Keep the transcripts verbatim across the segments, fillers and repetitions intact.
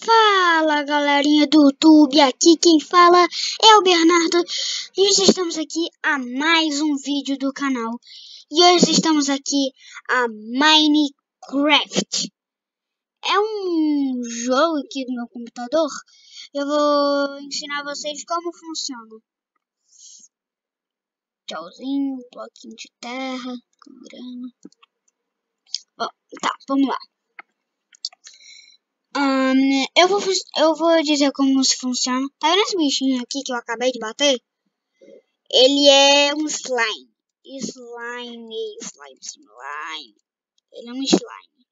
Fala galerinha do YouTube, aqui quem fala é o Bernardo e hoje estamos aqui a mais um vídeo do canal. E hoje estamos aqui a Minecraft. É um jogo aqui do meu computador. Eu vou ensinar vocês como funciona. Tchauzinho, bloquinho de terra, grama. Bom, tá, vamos lá. Um, eu, vou, eu vou dizer como se funciona. Tá vendo esse bichinho aqui que eu acabei de bater? Ele é um slime. Slime, slime, slime. Ele é um slime.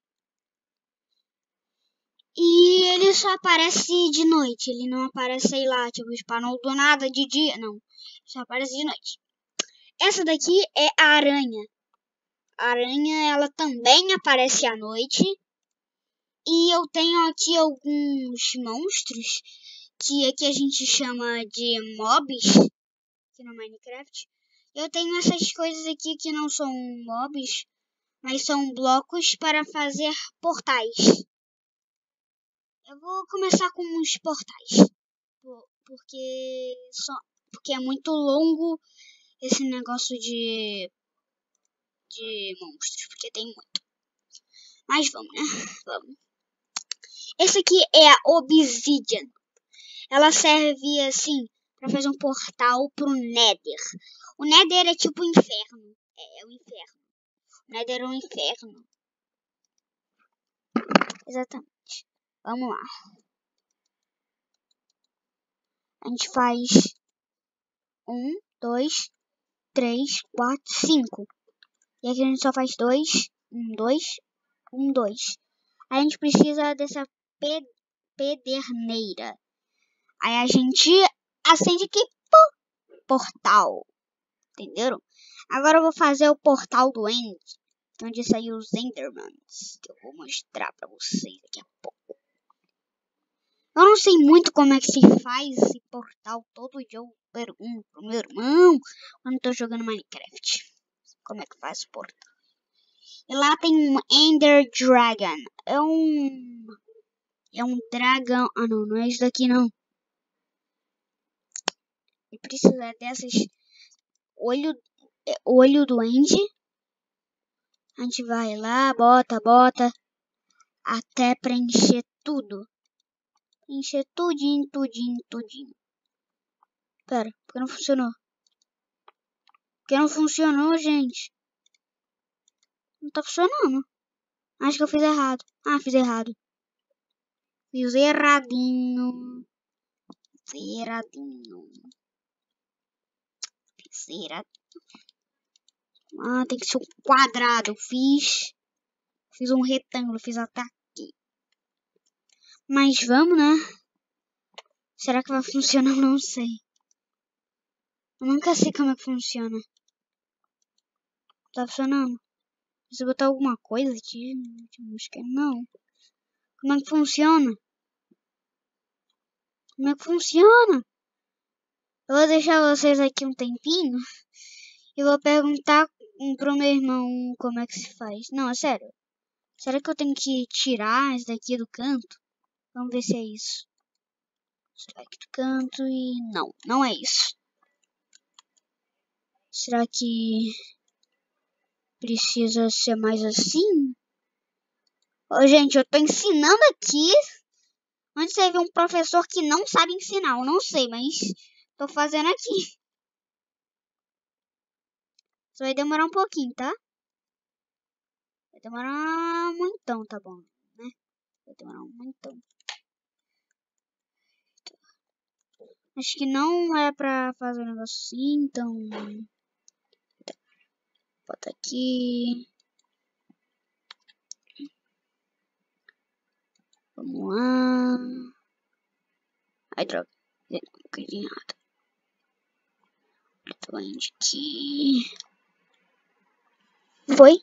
E ele só aparece de noite. Ele não aparece, sei lá, tipo, spawnou do nada de dia. Não. Só aparece de noite. Essa daqui é a aranha. A aranha, ela também aparece à noite. E eu tenho aqui alguns monstros que aqui a gente chama de mobs aqui no Minecraft. Eu tenho essas coisas aqui que não são mobs, mas são blocos para fazer portais. Eu vou começar com os portais, porque, só, porque é muito longo esse negócio de, de monstros, porque tem muito. Mas vamos, né? Vamos. Esse aqui é a Obsidian. Ela serve assim para fazer um portal pro Nether. O Nether é tipo o inferno. É, é o inferno. O Nether é o inferno. Exatamente. Vamos lá. A gente faz um, dois, três, quatro, cinco. E aqui a gente só faz dois, um, dois, um, dois. Aí a gente precisa dessa pe pederneira. Aí a gente acende aqui, pô, portal. Entenderam? Agora eu vou fazer o portal do End, onde saiu os Endermans, que eu vou mostrar pra vocês daqui a pouco. Eu não sei muito como é que se faz esse portal. Todo dia eu pergunto pro meu irmão quando eu tô jogando Minecraft. Como é que faz o portal? E lá tem um Ender Dragon. É um... É um dragão. Ah, não, não é isso daqui, não. E precisa dessas... Olho... Olho do End. A gente vai lá, bota, bota. Até preencher tudo. Preencher tudinho, tudinho, tudinho. Pera, por que não funcionou? Por que não funcionou, gente? Não tá funcionando. Acho que eu fiz errado. Ah, fiz errado. Fiz erradinho. Fiz erradinho. Fiz erradinho. Ah, tem que ser um quadrado. Fiz. Fiz um retângulo. Fiz até aqui. Mas vamos, né? Será que vai funcionar? Não sei. Eu nunca sei como é que funciona. Tá funcionando? Se eu botar alguma coisa aqui. Acho que não. Como é que funciona? Como é que funciona? Eu vou deixar vocês aqui um tempinho. E vou perguntar pro meu irmão como é que se faz. Não, é sério. Será que eu tenho que tirar isso daqui do canto? Vamos ver se é isso. Tirar aqui do canto e... Não, não é isso. Será que precisa ser mais assim? Ô, gente, eu tô ensinando aqui. Onde você vê um professor que não sabe ensinar? Eu não sei, mas tô fazendo aqui. Isso vai demorar um pouquinho, tá? Vai demorar muito, tá bom, né? Vai demorar muito. Acho que não é pra fazer um negócio assim, então... Bota aqui. Vamos lá. Ai, droga. Coisa errada. Tô indo aqui. Foi?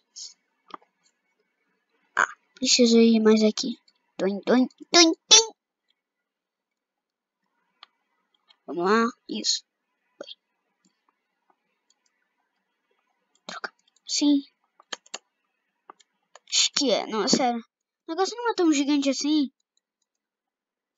Ah, preciso ir mais aqui. Tô indo, tô indo, tô indo, tô indo. Vamos lá. Isso. Foi. Troca. Sim. Acho que é. Não, sério. O negócio não é tão gigante assim.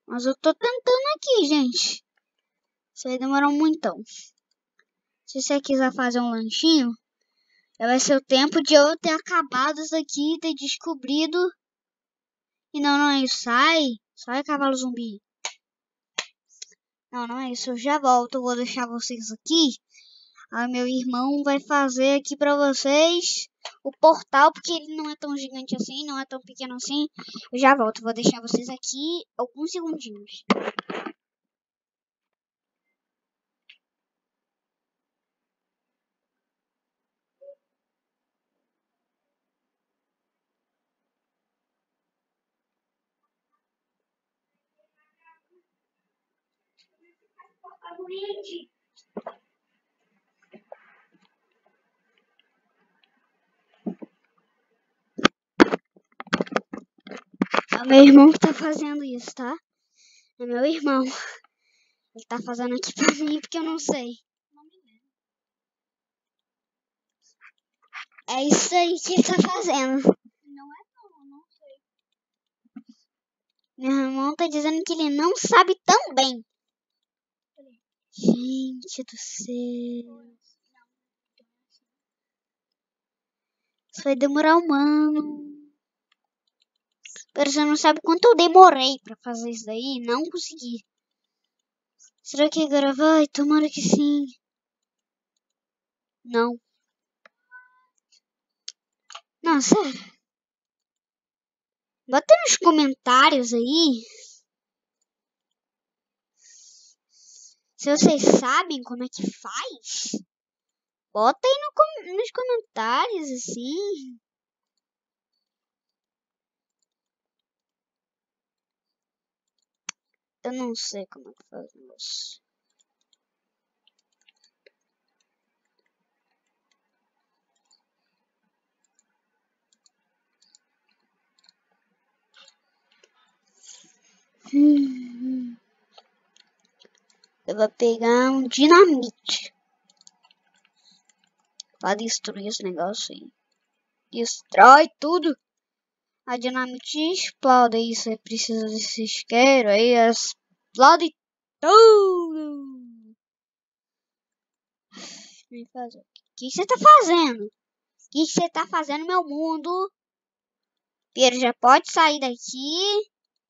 Mas eu tô tentando aqui, gente. Isso vai demorar um montão. Se você quiser fazer um lanchinho, vai ser o tempo de eu ter acabado isso aqui, ter descobrido. E não, não é isso. Sai. Sai, cavalo zumbi. Não, não é isso. Eu já volto. Eu vou deixar vocês aqui. Aí meu irmão vai fazer aqui pra vocês o portal, porque ele não é tão gigante assim, não é tão pequeno assim. Eu já volto. Vou deixar vocês aqui alguns segundinhos. É o meu irmão que tá fazendo isso, tá? É meu irmão. Ele tá fazendo aqui pra mim porque eu não sei. É isso aí que ele tá fazendo. Não é não, eu não sei. Meu irmão tá dizendo que ele não sabe tão bem. Gente do céu. Isso vai demorar um ano. Pero você não sabe quanto eu demorei pra fazer isso daí e não consegui. Será que agora vai? Tomara que sim. Não. Não, sério. Bota nos comentários aí se vocês sabem como é que faz. Bota aí no com nos comentários assim. Eu não sei como é que faz isso. Hum. Eu vou pegar um dinamite pra destruir esse negócio aí. Destrói tudo. A dinamite explode. Aí você precisa desse isqueiro. Aí explode tudo. O que você tá fazendo? O que você tá fazendo, meu mundo? Pedro, já pode sair daqui.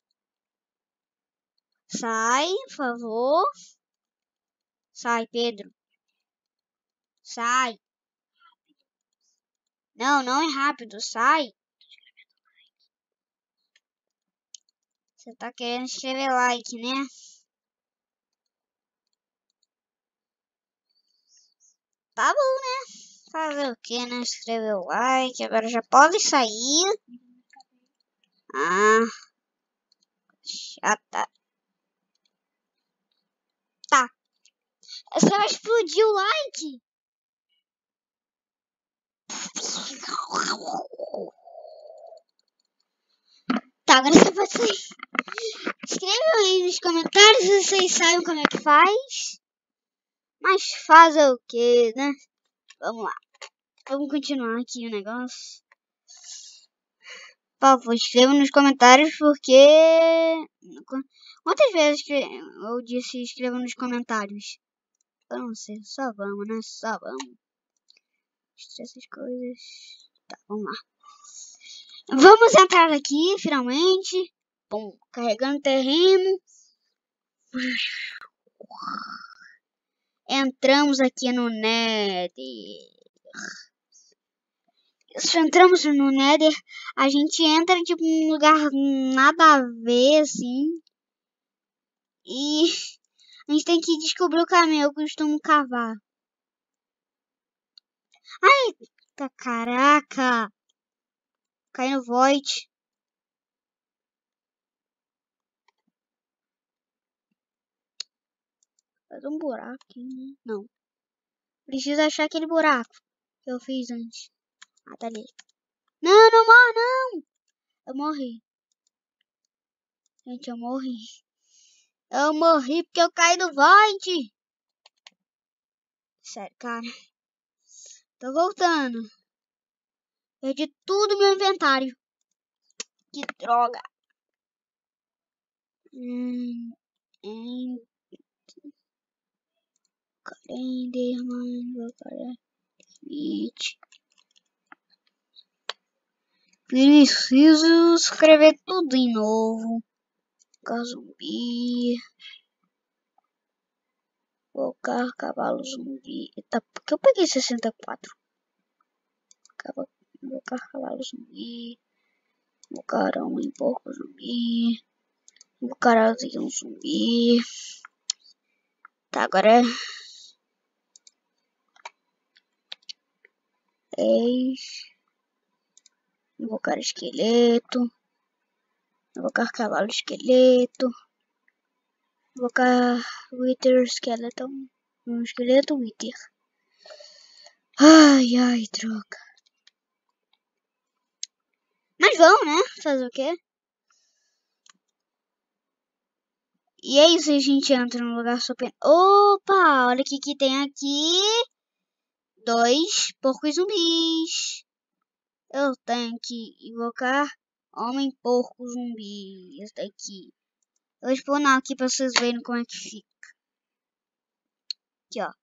Sai, por favor. Sai, Pedro. Sai. Não, não é rápido. Sai. Você tá querendo escrever like, né? Tá bom, né? Fazer o que, né? Escrever o like. Agora já pode sair. Ah. Já tá. Tá. Você vai explodir o like. Tá, agora você pode sair. Escrevam aí nos comentários se vocês sabem como é que faz. Mas fazer o que, né? Vamos lá. Vamos continuar aqui o negócio. Por favor, escrevam nos comentários porque... Quantas vezes eu disse escrevam nos comentários? Eu não sei, só vamos, né? Só vamos. Essas coisas... Tá, vamos lá. Vamos entrar aqui, finalmente. Bom, carregando terreno. Entramos aqui no Nether. Se entramos no Nether, a gente entra tipo num lugar nada a ver, assim. E a gente tem que descobrir o caminho. Eu costumo cavar. Ai, caraca. Cai no void. Faz um buraco aqui, né? Não. Preciso achar aquele buraco que eu fiz antes. Ah, tá ali. Não, não morre, não. Eu morri. Gente, eu morri. Eu morri porque eu caí no void. Sério, cara. Tô voltando. Perdi tudo no meu inventário. Que droga. Hum, em Enderman, vou para Switch. Preciso escrever tudo de novo. Zumbi. Colocar cavalo zumbi. Eita, por que eu peguei sessenta e quatro? Colocar cavalo zumbi. Colocar homem porco zumbi. Colocar avião zumbi. Tá, agora é. Invocar esqueleto. Invocar cavalo esqueleto. Invocar Wither Skeleton. Um esqueleto Wither. Ai, ai, droga. Mas vamos, né? Fazer o quê? E é isso, a gente entra no lugar super... Opa, olha o que que tem aqui. Dois porcos zumbis. Eu tenho que invocar homem porco zumbi. Esse daqui. Eu vou spawnar aqui pra vocês verem como é que fica. Aqui, ó.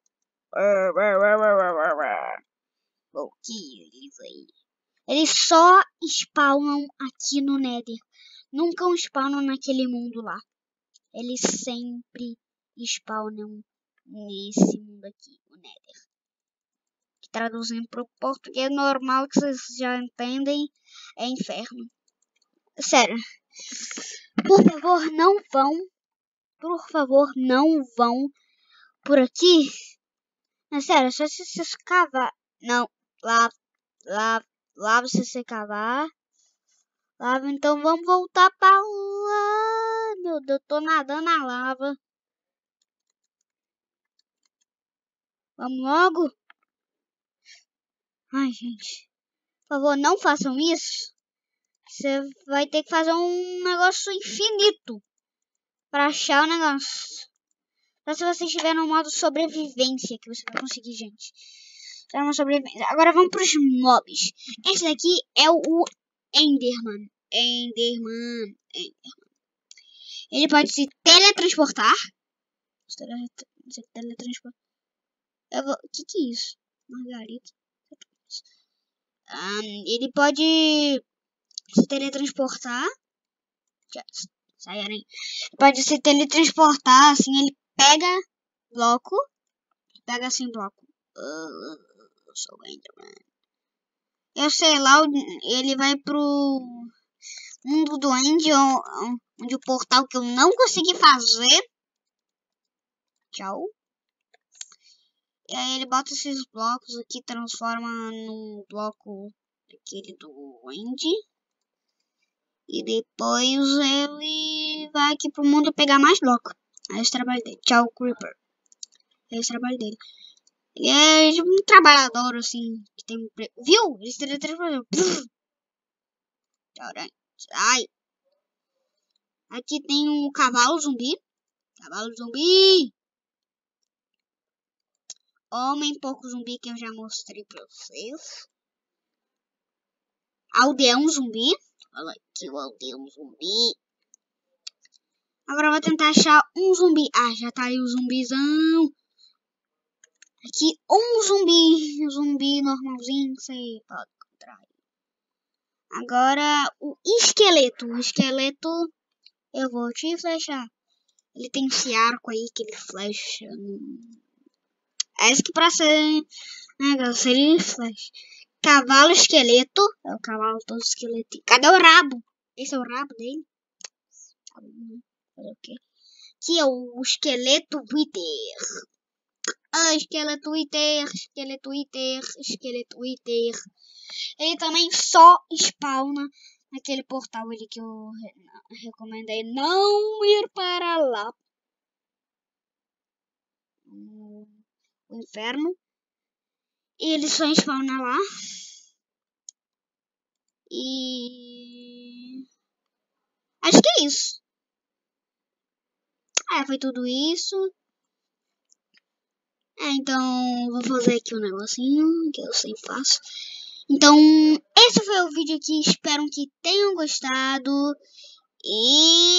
Pouquinhos aí. Eles só spawnam aqui no Nether. Nunca spawnam naquele mundo lá. Eles sempre spawnam nesse mundo aqui, o Nether. Que traduzindo para o português normal, que vocês já entendem, é inferno. Sério. Por favor, não vão. Por favor, não vão por aqui. Mas sério, só se vocês cavar. Não, lá, lá, lá você se cavar. Lava, então vamos voltar para lá. Meu Deus, tô nadando na lava. Vamos logo. Ai, gente. Por favor, não façam isso. Você vai ter que fazer um negócio infinito para achar o negócio. Só se você estiver no modo sobrevivência que você vai conseguir, gente. Tá no sobrevivência. Agora vamos para os mobs. Esse daqui é o Enderman. Enderman. Enderman. Ele pode se teletransportar. Se teletransportar. Eu vou... O que que é isso? Margarita. Um, ele pode se teletransportar. Saia, pode se teletransportar, assim, ele pega bloco. Pega assim bloco. Uh, eu sou o Enderman. Eu sei lá, ele vai pro mundo do End, onde o portal que eu não consegui fazer. Tchau. E aí ele bota esses blocos aqui, transforma num bloco aquele do End. E depois ele vai aqui pro mundo pegar mais bloco. Aí esse trabalho dele. Tchau, Creeper. É esse trabalho dele. Ele é tipo um trabalhador, assim, que tem um... Viu? Ele se teletransportou. Ai. Aqui tem um cavalo zumbi. Cavalo zumbi. Homem porco zumbi que eu já mostrei pra vocês. Aldeão zumbi. Olha aqui o aldeão zumbi. Agora eu vou tentar achar um zumbi. Ah, já tá aí o zumbizão. Aqui um zumbi. Um zumbi normalzinho. Você pode encontrar. Agora o esqueleto. O esqueleto eu vou te flechar. Ele tem esse arco aí que ele flecha. É isso que pra ser negócio seria flecha. Cavalo esqueleto. É o cavalo todo esqueleto. Cadê o rabo? Esse é o rabo dele. Okay. Aqui é o esqueleto Wither. Ah, esqueleto Wither, esqueleto Wither, esqueleto Wither. Ele também só spawna naquele portal ali que eu recomendei não ir para lá. O inferno. Ele só spawna lá. E acho que é isso. É, foi tudo isso. É, então vou fazer aqui um negocinho que eu sempre faço. Então, esse foi o vídeo aqui. Espero que tenham gostado. E